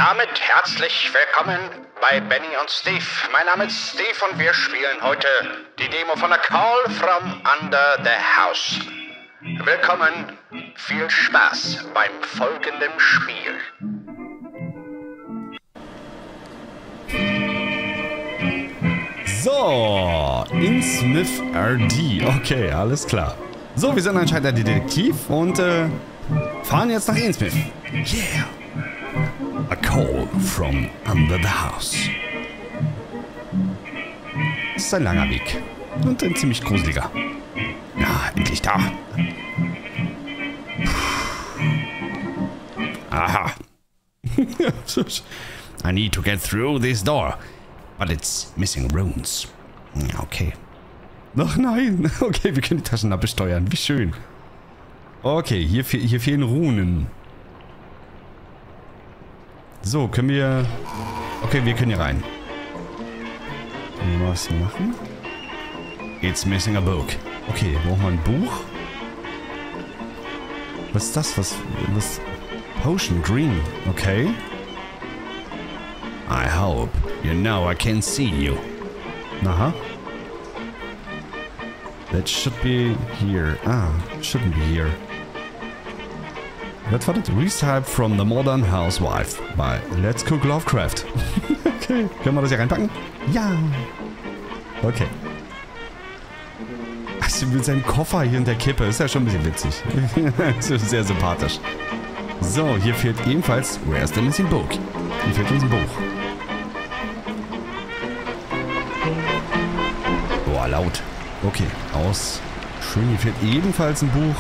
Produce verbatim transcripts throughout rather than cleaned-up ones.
damit herzlich willkommen bei Benny und Steve. Mein Name ist Steve und wir spielen heute die Demo von A Call from Under the House. Willkommen, viel Spaß beim folgenden Spiel. So, Innsmouth R D. Okay, alles klar. So, wir sind anscheinend der Detektiv und äh, fahren jetzt nach Innsmouth. Yeah. A Call from Under the House. Das ist ein langer Weg. Und ein ziemlich gruseliger. Ja, endlich da. Aha. I need to get through this door. But it's missing runes. Okay. Ach nein. Okay, wir können die Taschenlampe steuern. Wie schön. Okay, hier, fe hier fehlen Runen. So, können wir... Okay, wir können hier rein. Können wir was machen? It's missing a book. Okay, brauchen wir ein Buch? Was ist das? Was... was Potion Green. Okay. I hope you know I can see you. Aha. That should be here. Ah, shouldn't be here. Was war das? Recipe from the Modern Housewife bei Let's Cook Lovecraft. Okay, können wir das hier reinpacken? Ja. Okay. Also mit seinem Koffer hier in der Kippe. Ist ja schon ein bisschen witzig. Das ist sehr sympathisch. So, hier fehlt ebenfalls Where's the Missing Book? Hier fehlt uns ein Buch. Boah, laut. Okay, aus. Schön, hier fehlt ebenfalls ein Buch.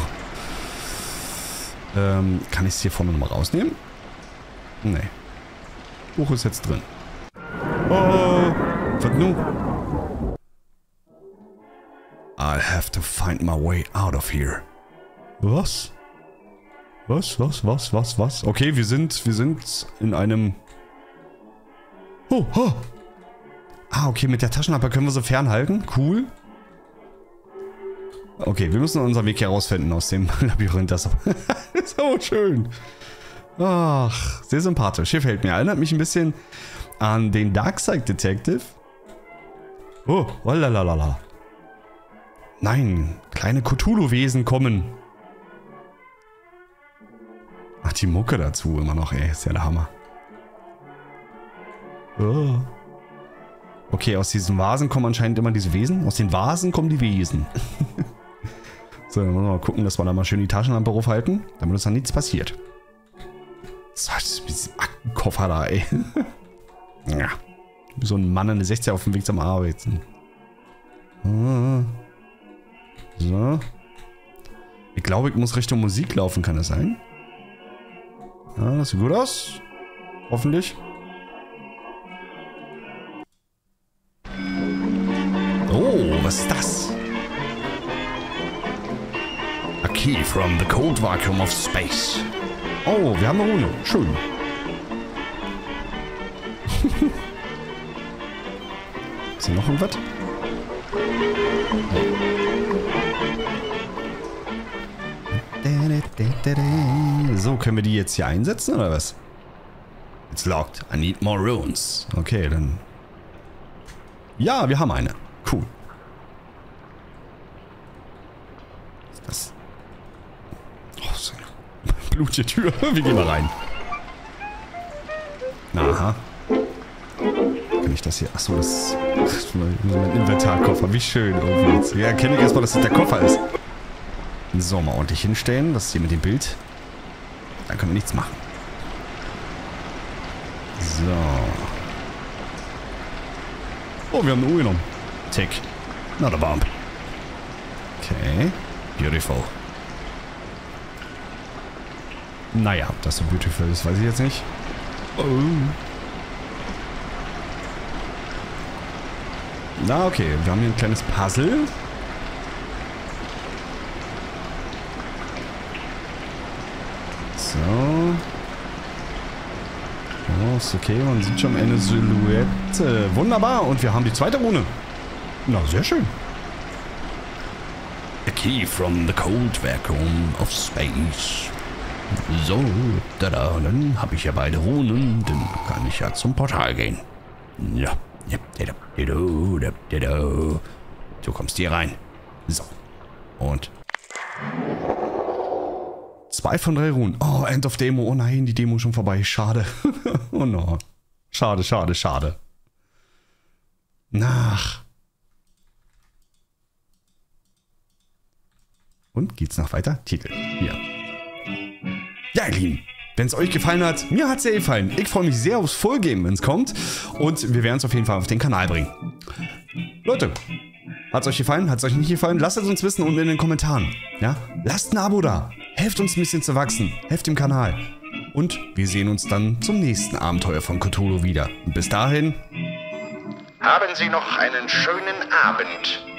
Ähm, kann ich es hier vorne nochmal rausnehmen? Nee. Buch ist jetzt drin. Oh, was nun? I have to find my way out of here. Was? Was, was, was, was, was? Okay, wir sind, wir sind in einem... Oh, oh. Ah, okay, mit der Taschenlampe können wir sie fernhalten. Cool. Okay, wir müssen unseren Weg herausfinden aus dem Labyrinth. Das ist so schön. Ach, sehr sympathisch. Hier fällt mir. Erinnert mich ein bisschen an den Darkside Detective. Oh, lalalala. Nein, kleine Cthulhu-Wesen kommen. Ach, die Mucke dazu immer noch, ey. Ist ja der Hammer. Oh. Okay, aus diesen Vasen kommen anscheinend immer diese Wesen. Aus den Vasen kommen die Wesen. So, dann müssen wir mal gucken, dass wir da mal schön die Taschenlampe raufhalten, damit uns dann nichts passiert. So, das ist ein Aktenkoffer da, ey. Ja. Wie so ein Mann in der sechziger auf dem Weg zum Arbeiten. So. Ich glaube, ich muss Richtung Musik laufen, kann das sein? Ja, das sieht gut aus. Hoffentlich. Oh, was ist das? A key from the cold vacuum of space. Oh, wir haben eine Rune. Schön. Ist hier noch irgendwas? So, können wir die jetzt hier einsetzen, oder was? It's locked. I need more runes. Okay, dann... Ja, wir haben eine. Cool. Was ist das? Oh, so eine blutige Tür. Wir gehen mal rein. Aha. Kann ich das hier... Achso, das... das ist mein Inventarkoffer. Wie schön. Irgendwie. Ja, erkenne ich erstmal, dass das der Koffer ist. So, mal ordentlich hinstellen. Das hier mit dem Bild. Dann können wir nichts machen. So. Oh, wir haben eine Uhr genommen. Tick. Not a bomb. Okay. Beautiful. Naja, ob das so beautiful ist, weiß ich jetzt nicht. Oh. Na, okay. Wir haben hier ein kleines Puzzle. So. Oh, ist okay. Man sieht schon eine Silhouette. Wunderbar. Und wir haben die zweite Rune. Na, sehr schön. A key from the cold vacuum of space. So, da, da, dann habe ich ja beide Runen. Dann kann ich ja zum Portal gehen. Ja. Ja, da, da, da, da, da. Du kommst hier rein. So. Und. Zwei von drei Runen. Oh, End of Demo. Oh nein, die Demo ist schon vorbei. Schade. Oh no. Schade, schade, schade. Nach. Und geht's noch weiter? Titel. Hier. Ja, ihr Lieben. Wenn es euch gefallen hat, mir hat es sehr gefallen. Ich freue mich sehr aufs Fullgame, wenn es kommt. Und wir werden es auf jeden Fall auf den Kanal bringen. Leute, hat es euch gefallen? Hat es euch nicht gefallen? Lasst es uns wissen unten in den Kommentaren. Ja? Lasst ein Abo da. Helft uns ein bisschen zu wachsen. Helft dem Kanal. Und wir sehen uns dann zum nächsten Abenteuer von Cthulhu wieder. Und bis dahin. Haben Sie noch einen schönen Abend.